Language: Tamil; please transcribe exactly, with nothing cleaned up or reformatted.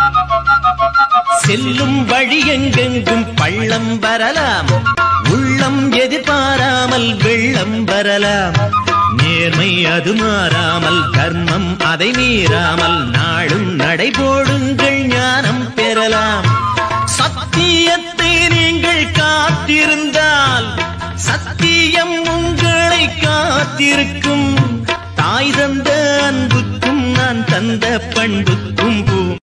செல்லும் வழி எங்கெங்கும் பள்ளம் வரலாம், உள்ளம் எதிர்பாராமல் வெள்ளம் வரலாம். நேர்மை அது மாறாமல், தர்மம் அதை மீறாமல், நாளும் நடைபோடுங்கள் ஞானம் பெறலாம். சத்தியத்தை நீங்கள் காத்திருந்தால் சத்தியம் உங்களை காத்திருக்கும். தாய் தந்த அன்புக்கும் நான் தந்த பண்புக்கும்